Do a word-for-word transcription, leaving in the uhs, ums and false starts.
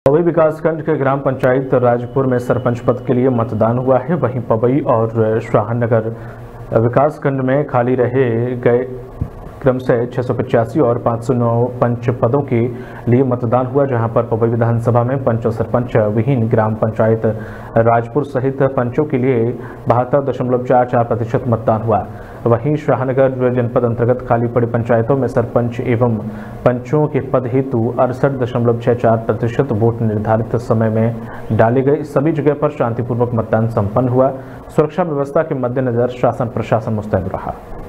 पवई विकासखंड के ग्राम पंचायत राजपुर में सरपंच पद के लिए मतदान हुआ है। वहीं पवई और शाहनगर विकासखंड में खाली रहे गए क्रम से छह सौ पचासी और पाँच सौ नौ पंच पदों के लिए मतदान हुआ, जहां पर पवई विधानसभा में पंच और सरपंच विहीन ग्राम पंचायत राजपुर सहित पंचों के लिए बहत्तर दशमलव चार चार प्रतिशत मतदान हुआ। वहीं शाहनगर जनपद अंतर्गत खाली पड़ी पंचायतों में सरपंच एवं पंचों के पद हेतु अड़सठ दशमलव छह चार प्रतिशत वोट निर्धारित समय में डाले गए। सभी जगह पर शांतिपूर्वक मतदान संपन्न हुआ। सुरक्षा व्यवस्था के मद्देनजर शासन प्रशासन मुस्तैद रहा।